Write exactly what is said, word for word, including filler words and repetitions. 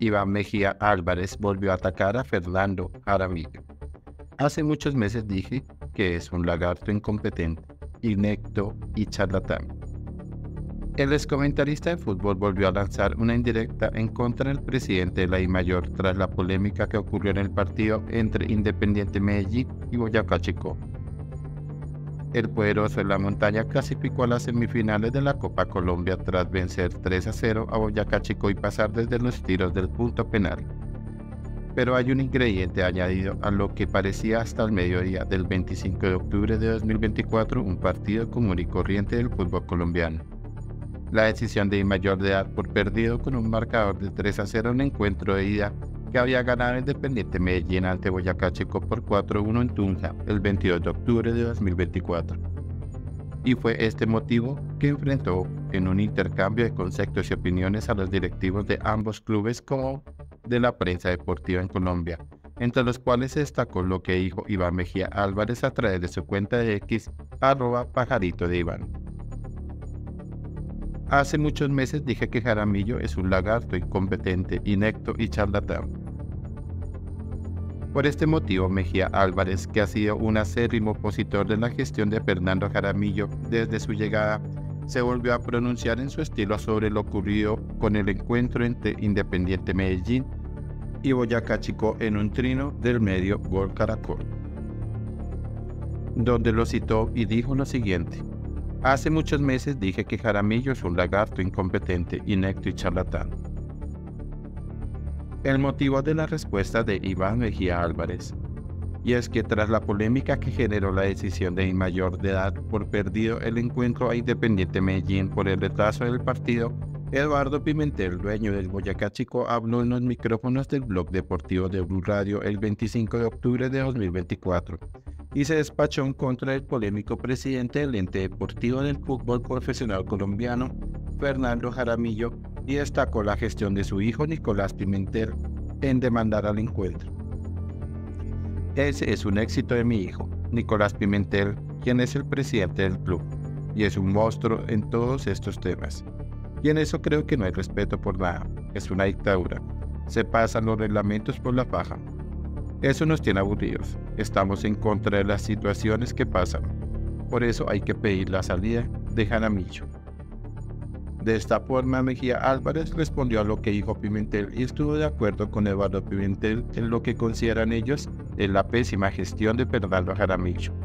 Iván Mejía Álvarez volvió a atacar a Fernando Jaramillo. Hace muchos meses dije que es un lagarto incompetente, inepto y charlatán. El excomentarista de fútbol volvió a lanzar una indirecta en contra del presidente de la DIMAYOR tras la polémica que ocurrió en el partido entre Independiente Medellín y Boyacá Chicó. El poderoso de la montaña clasificó a las semifinales de la Copa Colombia tras vencer tres a cero a Boyacá Chicó y pasar desde los tiros del punto penal. Pero hay un ingrediente añadido a lo que parecía hasta el mediodía del veinticinco de octubre de dos mil veinticuatro un partido común y corriente del fútbol colombiano. La decisión de DIMAYOR de dar por perdido con un marcador de tres a cero un encuentro de ida que había ganado Independiente Medellín ante Boyacá Chicó por cuatro a uno en Tunja el veintidós de octubre de dos mil veinticuatro. Y fue este motivo que enfrentó en un intercambio de conceptos y opiniones a los directivos de ambos clubes como de la prensa deportiva en Colombia, entre los cuales se destacó lo que dijo Iván Mejía Álvarez a través de su cuenta de X, arroba pajarito de Iván. Hace muchos meses dije que Jaramillo es un lagarto incompetente, inepto y charlatán. Por este motivo, Mejía Álvarez, que ha sido un acérrimo opositor de la gestión de Fernando Jaramillo desde su llegada, se volvió a pronunciar en su estilo sobre lo ocurrido con el encuentro entre Independiente Medellín y Boyacá Chicó en un trino del medio Gol Caracol, donde lo citó y dijo lo siguiente: hace muchos meses dije que Jaramillo es un lagarto incompetente, inepto y charlatán. El motivo de la respuesta de Iván Mejía Álvarez, y es que tras la polémica que generó la decisión de DIMAYOR de dar por perdido el encuentro a Independiente Medellín por el retraso del partido, Eduardo Pimentel, dueño del Boyacá Chicó, habló en los micrófonos del blog deportivo de Blue Radio el veinticinco de octubre de dos mil veinticuatro y se despachó en contra del polémico presidente del ente deportivo del fútbol profesional colombiano, Fernando Jaramillo, y destacó la gestión de su hijo Nicolás Pimentel en demandar al encuentro. Ese es un éxito de mi hijo, Nicolás Pimentel, quien es el presidente del club, y es un monstruo en todos estos temas. Y en eso creo que no hay respeto por nada, es una dictadura. Se pasan los reglamentos por la faja. Eso nos tiene aburridos, estamos en contra de las situaciones que pasan. Por eso hay que pedir la salida de Jaramillo. De esta forma, Mejía Álvarez respondió a lo que dijo Pimentel y estuvo de acuerdo con Eduardo Pimentel en lo que consideran ellos es la pésima gestión de Fernando Jaramillo.